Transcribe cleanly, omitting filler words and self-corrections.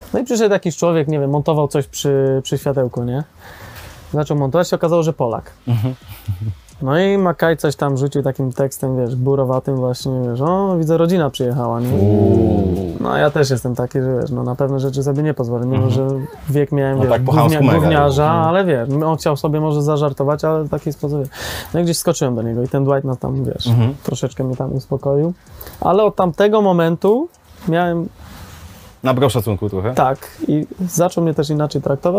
No i przyszedł jakiś człowiek, nie wiem, montował coś przy światełku, nie? Zaczął montować, się okazało, że Polak. No i Makaj coś tam rzucił takim tekstem, wiesz, gburowatym właśnie, wiesz, o, widzę, rodzina przyjechała, nie? No ja też jestem taki, że wiesz, no na pewne rzeczy sobie nie pozwolę, mimo że wiek miałem, No wiesz, tak po chamsku mega, gówniarza, ale wiesz, on chciał sobie może zażartować, ale w taki sposób, wiesz. No i gdzieś skoczyłem do niego i ten Dwight nas tam, wiesz, troszeczkę mnie tam uspokoił, ale od tamtego momentu miałem, Nabrał szacunku trochę. tak, i zaczął mnie też inaczej traktować.